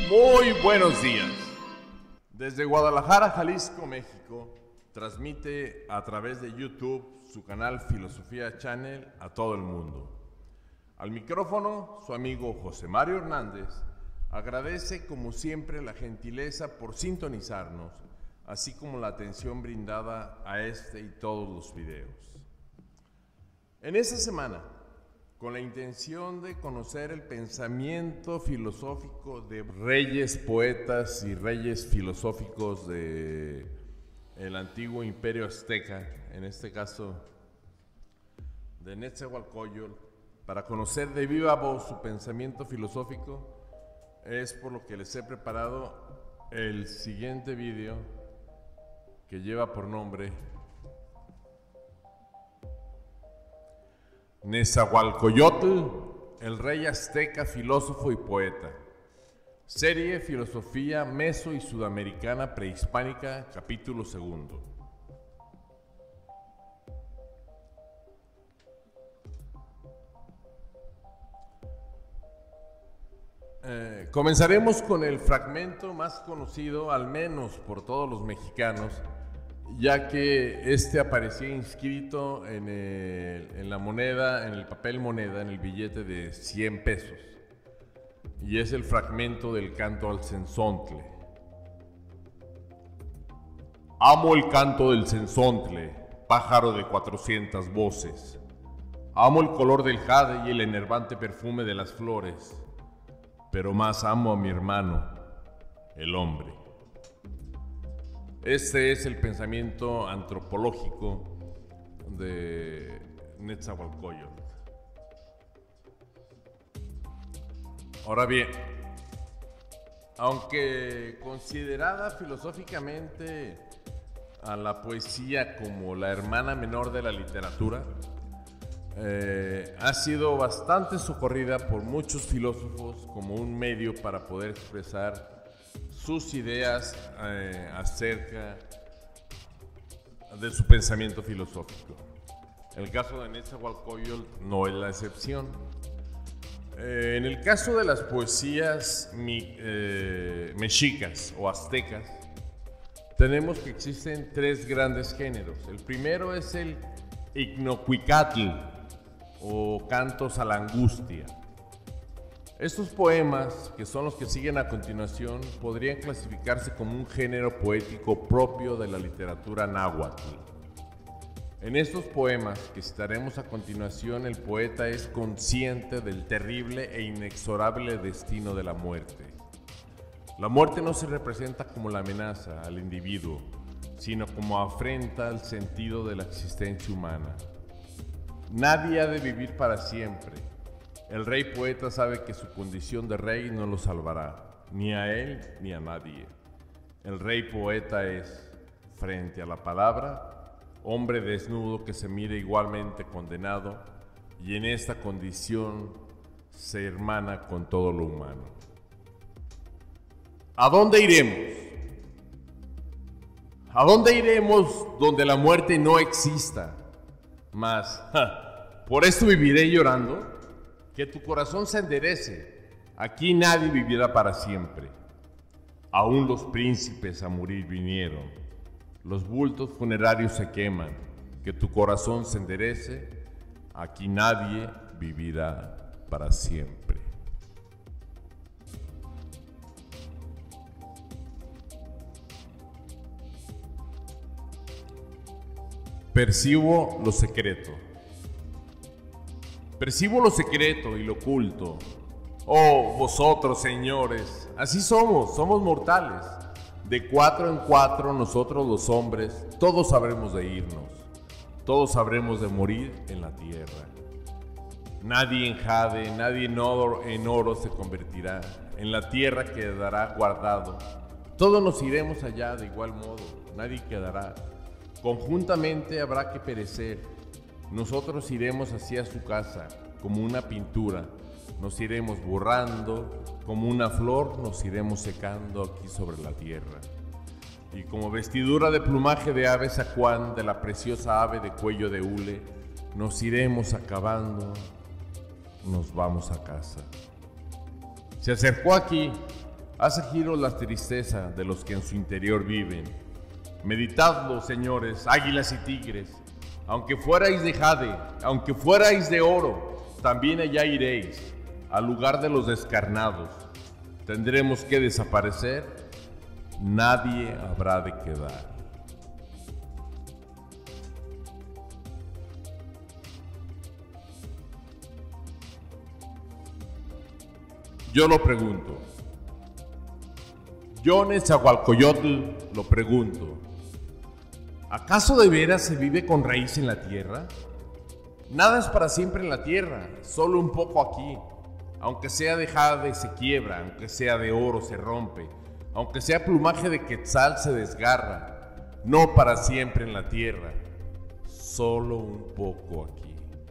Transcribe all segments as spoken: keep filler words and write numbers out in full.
Muy buenos días. Desde Guadalajara, Jalisco, México, transmite a través de YouTube su canal Filosofía Channel a todo el mundo. Al micrófono, su amigo José Mario Hernández agradece como siempre la gentileza por sintonizarnos, así como la atención brindada a este y todos los videos. En esta semana, con la intención de conocer el pensamiento filosófico de reyes, poetas y reyes filosóficos de el antiguo imperio azteca, en este caso de Netzahualcóyotl, para conocer de viva voz su pensamiento filosófico, es por lo que les he preparado el siguiente video que lleva por nombre Netzahualcóyotl, el rey azteca, filósofo y poeta. Serie Filosofía Meso y Sudamericana Prehispánica, capítulo segundo. Eh, comenzaremos con el fragmento más conocido, al menos por todos los mexicanos, ya que este aparecía inscrito en, el, en la moneda, en el papel moneda, en el billete de cien pesos, y es el fragmento del canto al cenzontle. Amo el canto del cenzontle, pájaro de cuatrocientas voces. Amo el color del jade y el enervante perfume de las flores, pero más amo a mi hermano, el hombre. Este es el pensamiento antropológico de Netzahualcóyotl. Ahora bien, aunque considerada filosóficamente a la poesía como la hermana menor de la literatura, eh, ha sido bastante socorrida por muchos filósofos como un medio para poder expresar sus ideas eh, acerca de su pensamiento filosófico. El caso de Netzahualcóyotl no es la excepción. Eh, en el caso de las poesías mi, eh, mexicas o aztecas, tenemos que existen tres grandes géneros. El primero es el Ixnocuicatl o cantos a la angustia. Estos poemas, que son los que siguen a continuación, podrían clasificarse como un género poético propio de la literatura náhuatl. En estos poemas que citaremos a continuación, el poeta es consciente del terrible e inexorable destino de la muerte. La muerte no se representa como la amenaza al individuo, sino como afrenta al sentido de la existencia humana. Nadie ha de vivir para siempre. El rey poeta sabe que su condición de rey no lo salvará, ni a él ni a nadie. El rey poeta es, frente a la palabra, hombre desnudo que se mira igualmente condenado y en esta condición se hermana con todo lo humano. ¿A dónde iremos? ¿A dónde iremos donde la muerte no exista? Mas, ja, por esto viviré llorando. Que tu corazón se enderece. Aquí nadie vivirá para siempre. Aún los príncipes a morir vinieron. Los bultos funerarios se queman. Que tu corazón se enderece. Aquí nadie vivirá para siempre. Percibo lo secreto. Percibo lo secreto y lo oculto. Oh, vosotros, señores, así somos, somos mortales. De cuatro en cuatro, nosotros los hombres, todos sabremos de irnos. Todos sabremos de morir en la tierra. Nadie en jade, nadie en oro, en oro se convertirá. En la tierra quedará guardado. Todos nos iremos allá de igual modo, nadie quedará. Conjuntamente habrá que perecer. Nosotros iremos hacia su casa como una pintura, nos iremos borrando, como una flor nos iremos secando aquí sobre la tierra. Y como vestidura de plumaje de ave zacuán, de la preciosa ave de cuello de hule, nos iremos acabando, nos vamos a casa. Se acercó aquí hace giros la tristeza de los que en su interior viven. Meditadlo, señores, águilas y tigres. Aunque fuerais de jade, aunque fuerais de oro, también allá iréis, al lugar de los descarnados. Tendremos que desaparecer, nadie habrá de quedar. Yo lo pregunto. Yo, Netzahualcoyotl, lo pregunto. ¿Acaso de veras se vive con raíz en la tierra? Nada es para siempre en la tierra, solo un poco aquí. Aunque sea de jade se quiebra, aunque sea de oro se rompe, aunque sea plumaje de quetzal se desgarra. No para siempre en la tierra, solo un poco aquí.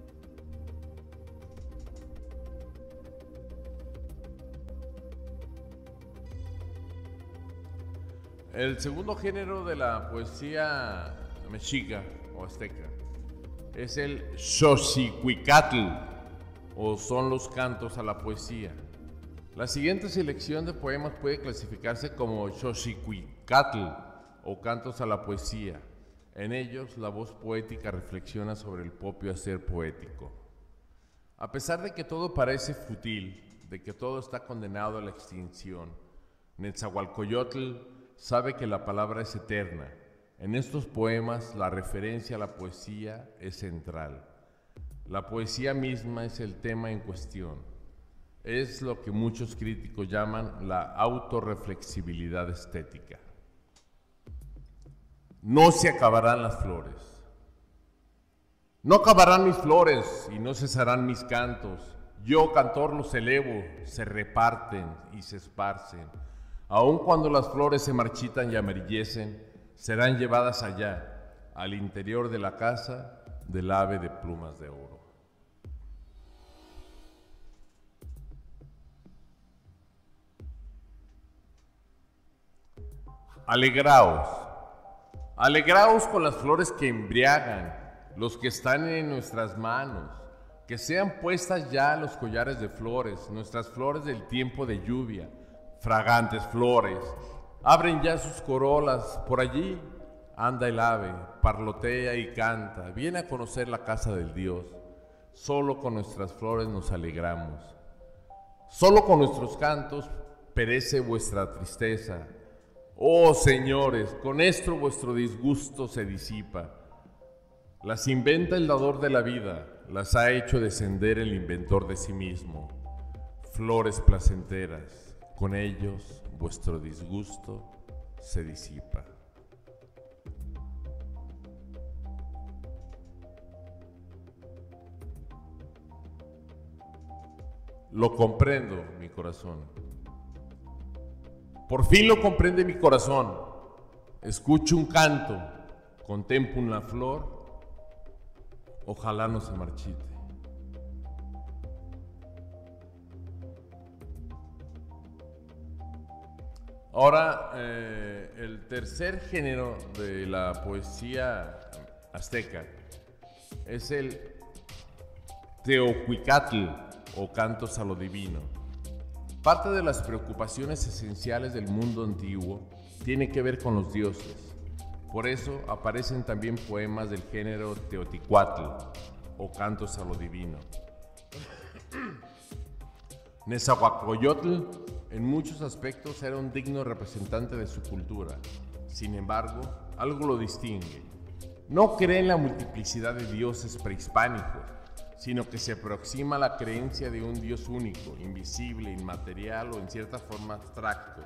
El segundo género de la poesía mexica o azteca es el Xochicuicatl, o son los cantos a la poesía. La siguiente selección de poemas puede clasificarse como Xochicuicatl o cantos a la poesía. En ellos, la voz poética reflexiona sobre el propio hacer poético. A pesar de que todo parece fútil, de que todo está condenado a la extinción, Netzahualcoyotl sabe que la palabra es eterna. En estos poemas, la referencia a la poesía es central. La poesía misma es el tema en cuestión. Es lo que muchos críticos llaman la autorreflexibilidad estética. No se acabarán las flores. No acabarán mis flores y no cesarán mis cantos. Yo, cantor, los elevo, se reparten y se esparcen. Aun cuando las flores se marchitan y amarillecen, serán llevadas allá, al interior de la casa del ave de plumas de oro. Alegraos, alegraos con las flores que embriagan, los que están en nuestras manos, que sean puestas ya los collares de flores, nuestras flores del tiempo de lluvia, fragantes flores, abren ya sus corolas, por allí anda el ave, parlotea y canta, viene a conocer la casa del Dios. Solo con nuestras flores nos alegramos, solo con nuestros cantos perece vuestra tristeza. Oh señores, con esto vuestro disgusto se disipa. Las inventa el dador de la vida, las ha hecho descender el inventor de sí mismo. Flores placenteras, con ellos vuestro disgusto se disipa. Lo comprendo, mi corazón. Por fin lo comprende mi corazón. Escucho un canto, contemplo una flor, ojalá no se marchite. Ahora, eh, el tercer género de la poesía azteca es el Teocuicatl o cantos a lo divino. Parte de las preocupaciones esenciales del mundo antiguo tiene que ver con los dioses. Por eso aparecen también poemas del género Teotihuacán o cantos a lo divino. Netzahualcoyotl en muchos aspectos era un digno representante de su cultura. Sin embargo, algo lo distingue. No cree en la multiplicidad de dioses prehispánicos, sino que se aproxima a la creencia de un Dios único, invisible, inmaterial o en cierta forma abstracto.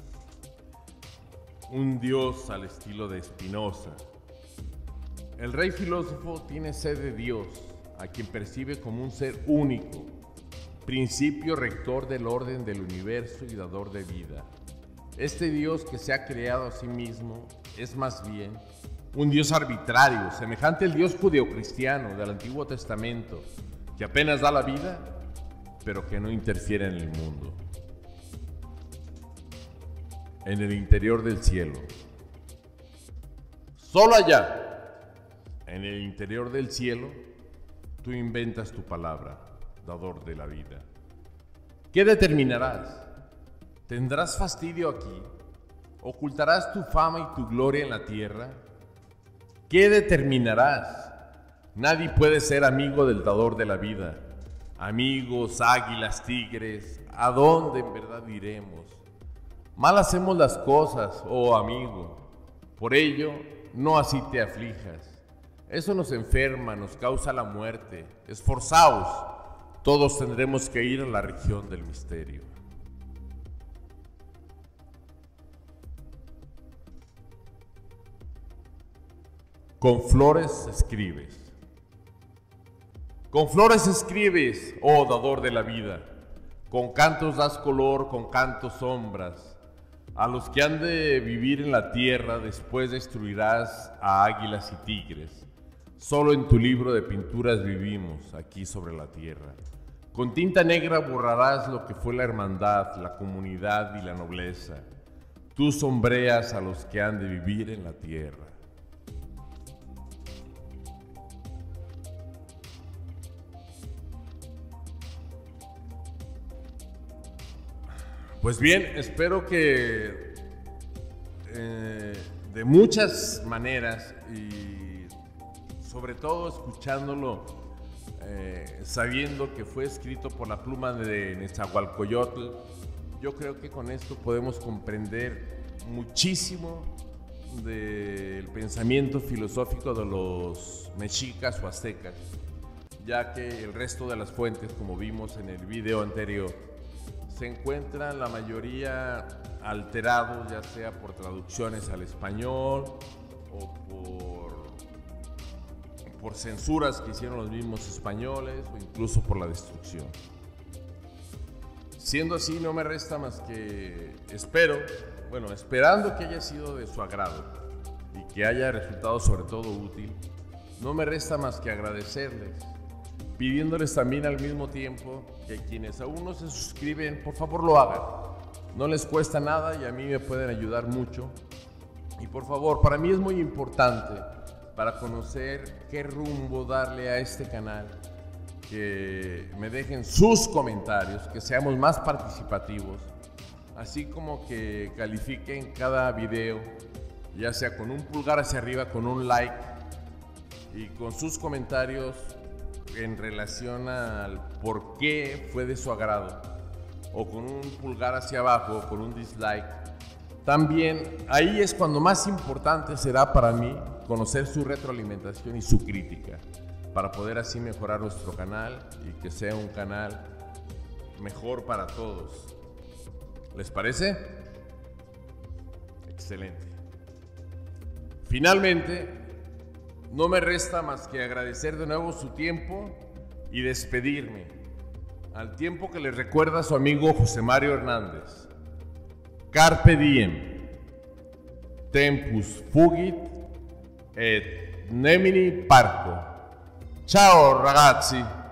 Un Dios al estilo de Spinoza. El rey filósofo tiene sed de Dios, a quien percibe como un ser único, principio rector del orden del universo y dador de vida. Este Dios que se ha creado a sí mismo es más bien un Dios arbitrario, semejante al Dios judeocristiano del Antiguo Testamento, que apenas da la vida, pero que no interfiere en el mundo. En el interior del cielo, solo allá, en el interior del cielo, tú inventas tu palabra, dador de la vida. ¿Qué determinarás? ¿Tendrás fastidio aquí? ¿Ocultarás tu fama y tu gloria en la tierra? ¿Qué determinarás? Nadie puede ser amigo del dador de la vida. Amigos, águilas, tigres, ¿a dónde en verdad iremos? Mal hacemos las cosas, oh amigo. Por ello, no así te aflijas. Eso nos enferma, nos causa la muerte. Esforzaos, todos tendremos que ir a la región del misterio. Con flores escribes. Con flores escribes, oh dador de la vida. Con cantos das color, con cantos sombras. A los que han de vivir en la tierra, después destruirás a águilas y tigres. Solo en tu libro de pinturas vivimos, aquí sobre la tierra. Con tinta negra borrarás lo que fue la hermandad, la comunidad y la nobleza. Tú sombreas a los que han de vivir en la tierra. Pues bien, espero que eh, de muchas maneras y sobre todo escuchándolo, eh, sabiendo que fue escrito por la pluma de Nezahualcóyotl, yo creo que con esto podemos comprender muchísimo del pensamiento filosófico de los mexicas o aztecas, ya que el resto de las fuentes, como vimos en el video anterior, se encuentran la mayoría alterados, ya sea por traducciones al español o por, por censuras que hicieron los mismos españoles o incluso por la destrucción. Siendo así, no me resta más que espero, bueno, esperando que haya sido de su agrado y que haya resultado sobre todo útil, no me resta más que agradecerles, pidiéndoles también al mismo tiempo que quienes aún no se suscriben, por favor lo hagan. No les cuesta nada y a mí me pueden ayudar mucho. Y por favor, para mí es muy importante para conocer qué rumbo darle a este canal, que me dejen sus comentarios, que seamos más participativos, así como que califiquen cada video, ya sea con un pulgar hacia arriba, con un like y con sus comentarios en relación al por qué fue de su agrado, o con un pulgar hacia abajo, o con un dislike. También ahí es cuando más importante será para mí conocer su retroalimentación y su crítica, para poder así mejorar nuestro canal y que sea un canal mejor para todos. ¿Les parece? Excelente. Finalmente, no me resta más que agradecer de nuevo su tiempo y despedirme, al tiempo que le recuerda a su amigo José Mario Hernández. Carpe diem, tempus fugit et nemini parco. Ciao ragazzi!